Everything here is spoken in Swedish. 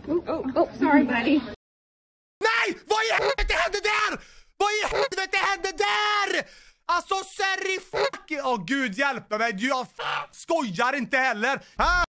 Oh, sorry buddy. Nej! Vad i helvete hände där? Vad i helvete hände där? Alltså, fuck. Åh, gud hjälpa mig. Jag skojar inte heller.